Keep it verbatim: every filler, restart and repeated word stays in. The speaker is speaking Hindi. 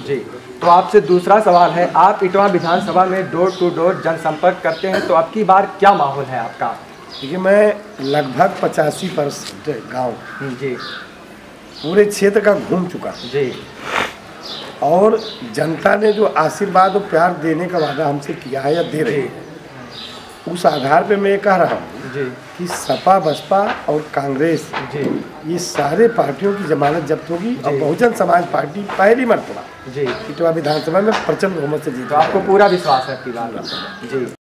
जी। तो आपसे दूसरा सवाल है, आप इटवा विधानसभा में डोर टू डोर जनसंपर्क करते हैं, तो अब की बार क्या माहौल है आपका? देखिए, मैं लगभग पचासी परसेंट गाँव जी पूरे क्षेत्र का घूम चुका जी। और जनता ने जो आशीर्वाद और प्यार देने का वादा हमसे किया है या दे रही है, उस आधार पे मैं कह रहा हूँ जी कि सपा, बसपा और कांग्रेस जी ये सारे पार्टियों की जमानत जब्त होगी और बहुजन समाज पार्टी पहली मरतबा जी इटवा विधानसभा में प्रचंड बहुमत से जीत। तो आपको पूरा विश्वास है आपकी बात? जी।